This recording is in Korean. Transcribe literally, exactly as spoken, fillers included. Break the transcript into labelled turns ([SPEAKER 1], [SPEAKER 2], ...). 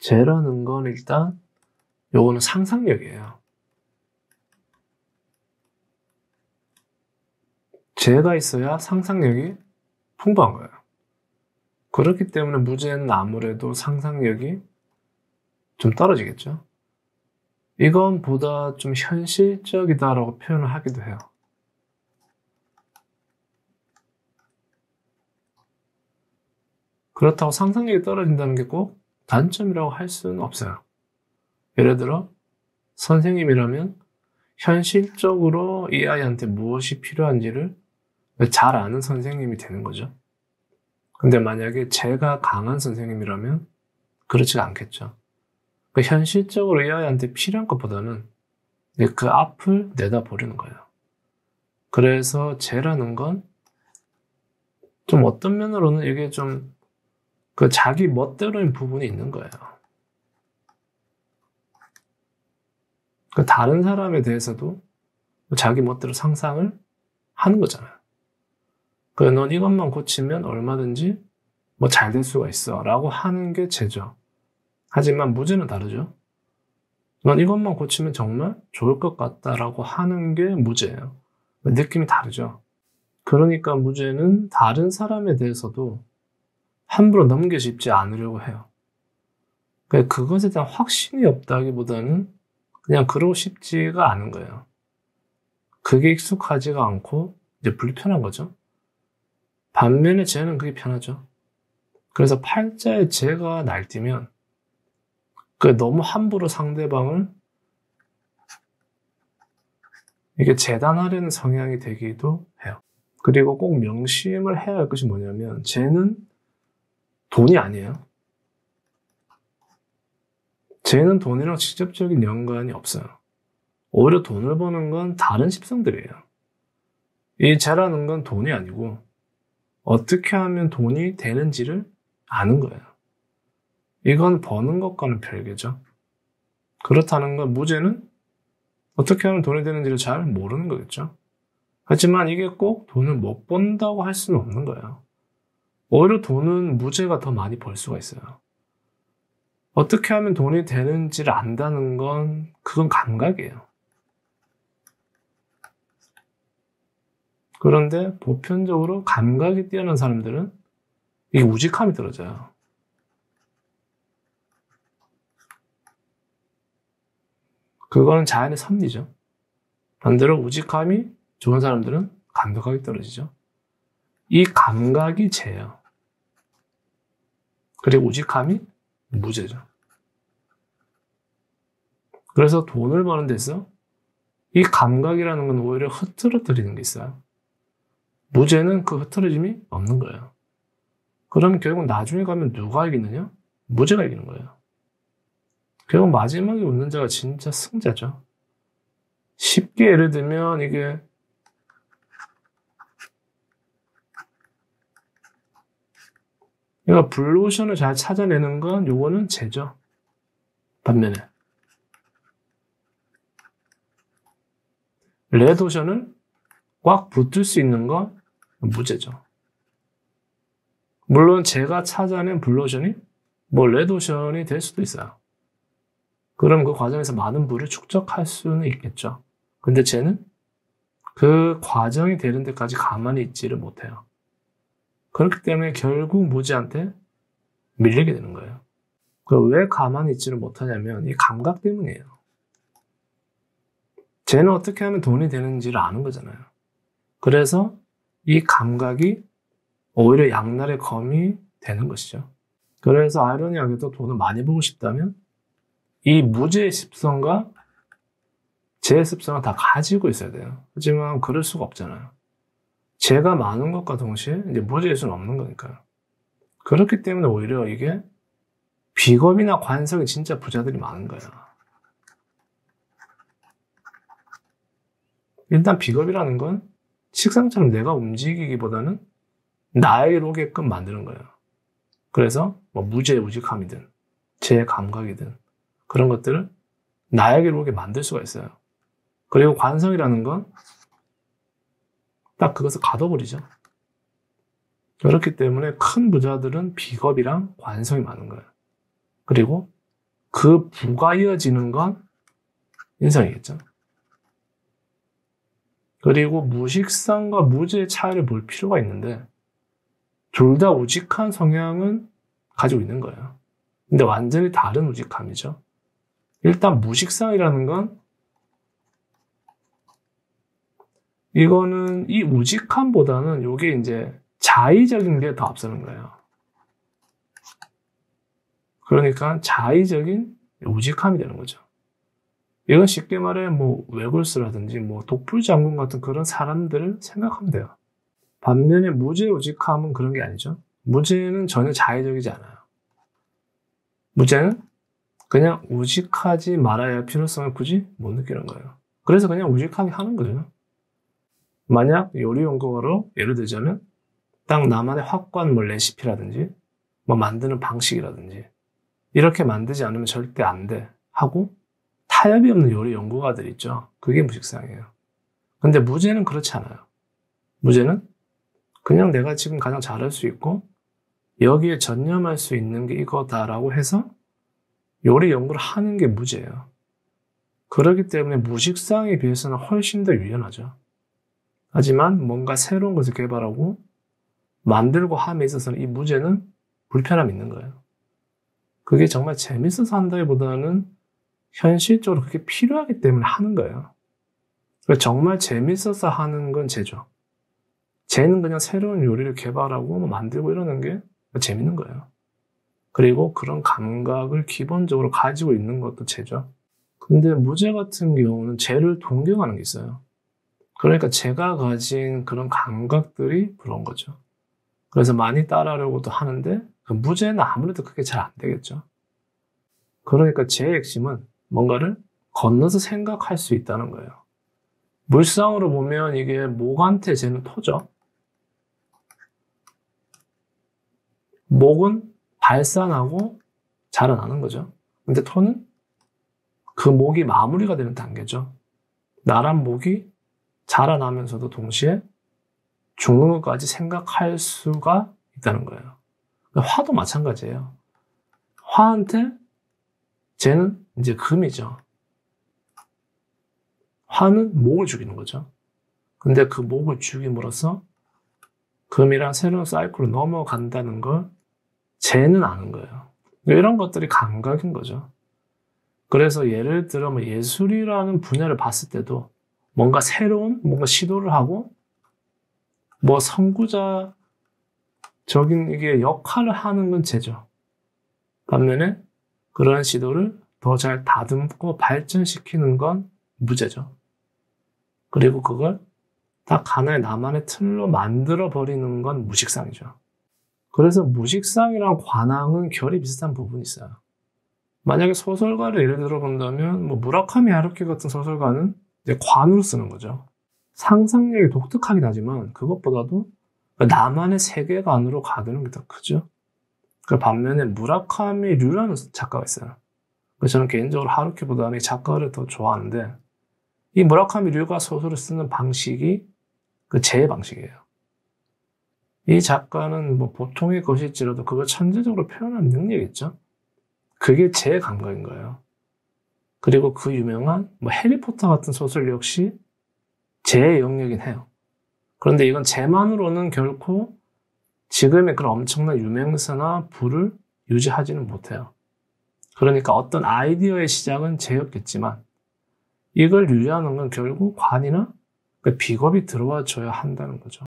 [SPEAKER 1] 재라는 건 일단 요거는 상상력이에요. 재가 있어야 상상력이 풍부한 거예요. 그렇기 때문에 무죄는 아무래도 상상력이 좀 떨어지겠죠. 이건 보다 좀 현실적이다라고 표현을 하기도 해요. 그렇다고 상상력이 떨어진다는 게 꼭 단점이라고 할 수는 없어요. 예를 들어 선생님이라면 현실적으로 이 아이한테 무엇이 필요한지를 잘 아는 선생님이 되는 거죠. 근데 만약에 재가 강한 선생님이라면 그렇지가 않겠죠. 그러니까 현실적으로 이 아이한테 필요한 것보다는 그 앞을 내다보려는 거예요. 그래서 재라는 건 좀 어떤 면으로는 이게 좀 그 자기 멋대로인 부분이 있는 거예요. 그 다른 사람에 대해서도 자기 멋대로 상상을 하는 거잖아요. 그래, 넌 이것만 고치면 얼마든지 뭐 잘 될 수가 있어 라고 하는 게 재죠. 하지만 무죄는 다르죠. 넌 이것만 고치면 정말 좋을 것 같다라고 하는 게 무죄예요. 느낌이 다르죠. 그러니까 무죄는 다른 사람에 대해서도 함부로 넘겨짚지 않으려고 해요. 그러니까 그것에 대한 확신이 없다기보다는 그냥 그러고 싶지가 않은 거예요. 그게 익숙하지가 않고 이제 불편한 거죠. 반면에 재는 그게 편하죠. 그래서 팔자에 재가 날뛰면 그 너무 함부로 상대방을 이게 재단하려는 성향이 되기도 해요. 그리고 꼭 명심을 해야 할 것이 뭐냐면 재는 돈이 아니에요. 재는 돈이랑 직접적인 연관이 없어요. 오히려 돈을 버는 건 다른 십성들이에요. 이 재라는 건 돈이 아니고 어떻게 하면 돈이 되는지를 아는 거예요. 이건 버는 것과는 별개죠. 그렇다는 건 무죄는 어떻게 하면 돈이 되는지를 잘 모르는 거겠죠. 하지만 이게 꼭 돈을 못 번다고 할 수는 없는 거예요. 오히려 돈은 무죄가 더 많이 벌 수가 있어요. 어떻게 하면 돈이 되는지를 안다는 건 그건 감각이에요. 그런데 보편적으로 감각이 뛰어난 사람들은 이게 우직함이 떨어져요. 그거는 자연의 섭리죠. 반대로 우직함이 좋은 사람들은 감각이 떨어지죠. 이 감각이 재예요. 그리고 우직함이 무죄죠. 그래서 돈을 버는 데서 이 감각이라는 건 오히려 흐트러뜨리는 게 있어요. 무죄는 그 흐트러짐이 없는 거예요. 그러면 결국 나중에 가면 누가 이기느냐? 무죄가 이기는 거예요. 결국 마지막에 웃는 자가 진짜 승자죠. 쉽게 예를 들면 이게 그러니까 블루오션을 잘 찾아내는 건 요거는 재죠. 반면에 레드오션을 꽉 붙을 수 있는 건 무죄죠. 물론 제가 찾아낸 블루오션이 뭐 레드오션이 될 수도 있어요. 그럼 그 과정에서 많은 부를 축적할 수는 있겠죠. 근데 쟤는 그 과정이 되는 데까지 가만히 있지를 못해요. 그렇기 때문에 결국 무지한테 밀리게 되는 거예요. 왜 가만히 있지를 못하냐면 이 감각 때문이에요. 쟤는 어떻게 하면 돈이 되는지를 아는 거잖아요. 그래서 이 감각이 오히려 양날의 검이 되는 것이죠. 그래서 아이러니하게도 돈을 많이 벌고 싶다면 이 무죄의 습성과 재의 습성을 다 가지고 있어야 돼요. 하지만 그럴 수가 없잖아요. 재가 많은 것과 동시에 이제 무죄일 수는 없는 거니까요. 그렇기 때문에 오히려 이게 비겁이나 관성이 진짜 부자들이 많은 거예요. 일단 비겁이라는 건 식상처럼 내가 움직이기보다는 나에게로 오게끔 만드는 거예요. 그래서 뭐 무죄의 우직함이든 재의 감각이든 그런 것들을 나에게로 오게 만들 수가 있어요. 그리고 관성이라는 건 딱 그것을 가둬버리죠. 그렇기 때문에 큰 부자들은 비겁이랑 관성이 많은 거예요. 그리고 그 부가 이어지는 건 인성이겠죠. 그리고 무식성과 무지의 차이를 볼 필요가 있는데 둘 다 우직한 성향은 가지고 있는 거예요. 근데 완전히 다른 우직함이죠. 일단 무식성이라는 건 이거는 이 우직함보다는 이게 이제 자의적인 게 더 앞서는 거예요. 그러니까 자의적인 우직함이 되는 거죠. 이건 쉽게 말해 뭐 웨골스라든지 뭐 독불장군 같은 그런 사람들을 생각하면 돼요. 반면에 무지의 우직함은 그런 게 아니죠. 무지는 전혀 자의적이지 않아요. 무지는 그냥 우직하지 말아야 할 필요성을 굳이 못 느끼는 거예요. 그래서 그냥 우직하게 하는 거죠. 만약 요리 연구가로 예를 들자면 딱 나만의 확고한 뭐 레시피라든지 뭐 만드는 방식이라든지 이렇게 만들지 않으면 절대 안 돼 하고 타협이 없는 요리 연구가들 있죠. 그게 무식성이에요. 근데 무지는 그렇지 않아요. 무지는 그냥 내가 지금 가장 잘할 수 있고 여기에 전념할 수 있는 게 이거다라고 해서 요리 연구를 하는 게 무지예요. 그렇기 때문에 무식성에 비해서는 훨씬 더 유연하죠. 하지만 뭔가 새로운 것을 개발하고 만들고 함에 있어서는 이 무지는 불편함이 있는 거예요. 그게 정말 재밌어서 한다기보다는 현실적으로 그게 필요하기 때문에 하는 거예요. 정말 재밌어서 하는 건 쟤죠. 쟤는 그냥 새로운 요리를 개발하고 뭐 만들고 이러는 게 재밌는 거예요. 그리고 그런 감각을 기본적으로 가지고 있는 것도 쟤죠. 근데 무제 같은 경우는 쟤를 동경하는 게 있어요. 그러니까 제가 가진 그런 감각들이 부러운 거죠. 그래서 많이 따라하려고도 하는데 그 무제는 아무래도 그게 잘 안 되겠죠. 그러니까 제 핵심은 뭔가를 건너서 생각할 수 있다는 거예요. 물상으로 보면 이게 목한테 재는 토죠. 목은 발산하고 자라나는 거죠. 근데 토는 그 목이 마무리가 되는 단계죠. 나란 목이 자라나면서도 동시에 죽는 것까지 생각할 수가 있다는 거예요. 화도 마찬가지예요. 화한테 쟤는 이제 금이죠. 화는 목을 죽이는 거죠. 근데 그 목을 죽임으로써 금이랑 새로운 사이클로 넘어간다는 걸 쟤는 아는 거예요. 이런 것들이 감각인 거죠. 그래서 예를 들어 뭐 예술이라는 분야를 봤을 때도 뭔가 새로운 뭔가 시도를 하고 뭐 선구자적인 이게 역할을 하는 건 쟤죠. 반면에 그런 시도를 더 잘 다듬고 발전시키는 건 무제죠. 그리고 그걸 딱 하나의 나만의 틀로 만들어버리는 건 무식상이죠. 그래서 무식상이랑 관항은 결이 비슷한 부분이 있어요. 만약에 소설가를 예를 들어 본다면 뭐 무라카미 하루키 같은 소설가는 이제 관으로 쓰는 거죠. 상상력이 독특하긴 하지만 그것보다도 나만의 세계관으로 가두는 게 더 크죠. 그 반면에 무라카미 류라는 작가가 있어요. 그래서 저는 개인적으로 하루키보다는 이 작가를 더 좋아하는데 이 무라카미 류가 소설을 쓰는 방식이 그 제 방식이에요. 이 작가는 뭐 보통의 것일지라도 그걸 천재적으로 표현하는 능력이 있죠. 그게 제 감각인 거예요. 그리고 그 유명한 뭐 해리포터 같은 소설 역시 제 영역이긴 해요. 그런데 이건 쟤만으로는 결코 지금의 그런 엄청난 유명세나 부를 유지하지는 못해요. 그러니까 어떤 아이디어의 시작은 쟤였겠지만 이걸 유지하는 건 결국 관이나 비겁이 들어와 줘야 한다는 거죠.